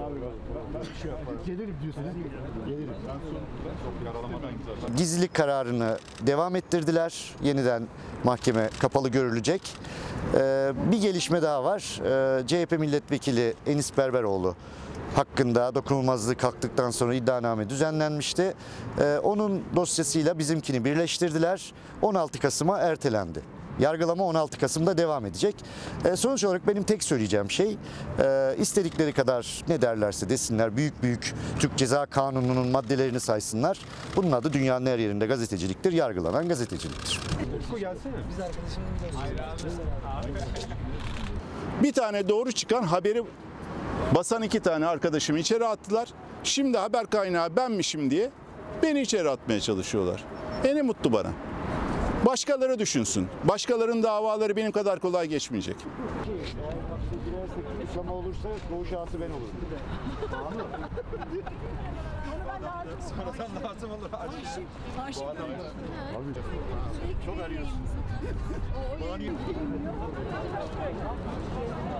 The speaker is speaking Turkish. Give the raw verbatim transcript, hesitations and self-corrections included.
Gelirim diyorsunuz. Gelirim. Gizlilik kararını devam ettirdiler. Yeniden mahkeme kapalı görülecek. Ee, bir gelişme daha var. Ee, C H P milletvekili Enis Berberoğlu hakkında dokunulmazlığı kalktıktan sonra iddianame düzenlenmişti. Ee, onun dosyasıyla bizimkini birleştirdiler. on altı Kasım'a ertelendi. Yargılama on altı Kasım'da devam edecek. E, sonuç olarak benim tek söyleyeceğim şey, e, istedikleri kadar ne derlerse desinler, büyük büyük Türk Ceza Kanunu'nun maddelerini saysınlar. Bunun adı dünyanın her yerinde gazeteciliktir, yargılanan gazeteciliktir. Bir tane doğru çıkan haberi basan iki tane arkadaşımı içeri attılar. Şimdi haber kaynağı benmişim diye beni içeri atmaya çalışıyorlar. E ne mutlu bana. Başkaları düşünsün. Başkalarının davaları benim kadar kolay geçmeyecek. İslam olursa koğuş ağası ben olurum. Sonradan lazım olur. Arşiv. Arşiv. Çok arıyorsun.